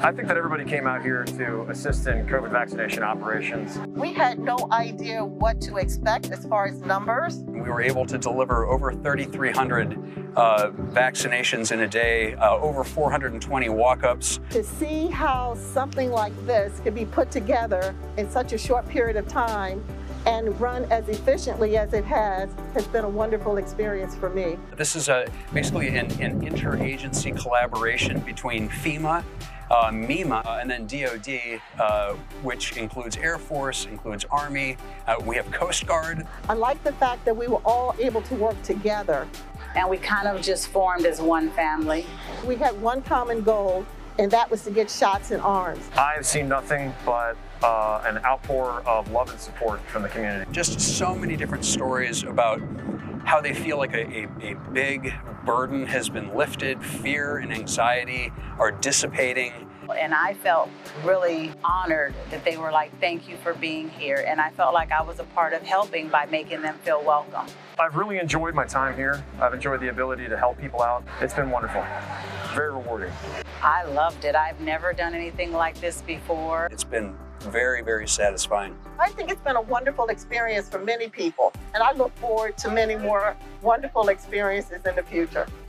I think that everybody came out here to assist in COVID vaccination operations. We had no idea what to expect as far as numbers. We were able to deliver over 3,300 vaccinations in a day, over 420 walk-ups. To see how something like this could be put together in such a short period of time and run as efficiently as it has been a wonderful experience for me. This is basically an interagency collaboration between FEMA, MEMA, and then DOD, which includes Air Force, includes Army. We have Coast Guard. I like the fact that we were all able to work together. And we kind of just formed as one family. We had one common goal, and that was to get shots in arms. I've seen nothing but an outpour of love and support from the community. Just so many different stories about how they feel like a big burden has been lifted, fear and anxiety are dissipating. And I felt really honored that they were like, thank you for being here. And I felt like I was a part of helping by making them feel welcome. I've really enjoyed my time here. I've enjoyed the ability to help people out. It's been wonderful, very rewarding. I loved it. I've never done anything like this before. It's been very, very satisfying. I think it's been a wonderful experience for many people, and I look forward to many more wonderful experiences in the future.